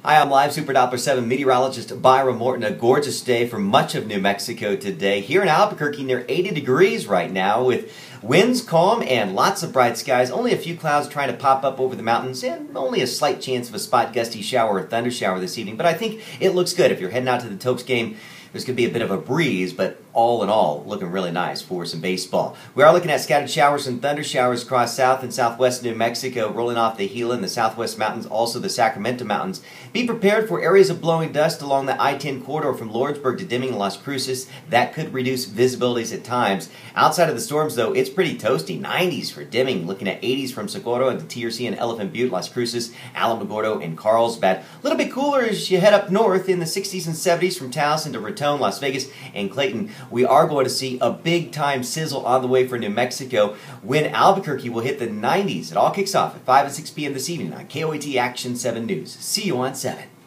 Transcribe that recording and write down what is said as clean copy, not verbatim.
Hi, I'm Live Super Doppler 7 meteorologist Byron Morton. A gorgeous day for much of New Mexico today. Here in Albuquerque, near 80 degrees right now, with winds calm and lots of bright skies. Only a few clouds trying to pop up over the mountains, and only a slight chance of a spot gusty shower or thunder shower this evening. But I think it looks good. If you're heading out to the Topes game, there's going to be a bit of a breeze, but all in all, looking really nice for some baseball. We are looking at scattered showers and thunder showers across south and southwest New Mexico, rolling off the Gila and the southwest mountains, also the Sacramento mountains. Be prepared for areas of blowing dust along the I-10 corridor from Lordsburg to Deming and Las Cruces. That could reduce visibilities at times. Outside of the storms, though, it's pretty toasty. 90s for Deming, looking at 80s from Socorro to TRC and Elephant Butte, Las Cruces, Alamogordo, and Carlsbad. A little bit cooler as you head up north in the 60s and 70s from Towson to Raton, Las Vegas, and Clayton. We are going to see a big-time sizzle on the way for New Mexico when Albuquerque will hit the 90s. It all kicks off at 5 and 6 p.m. this evening on KOAT Action 7 News. See you on 7.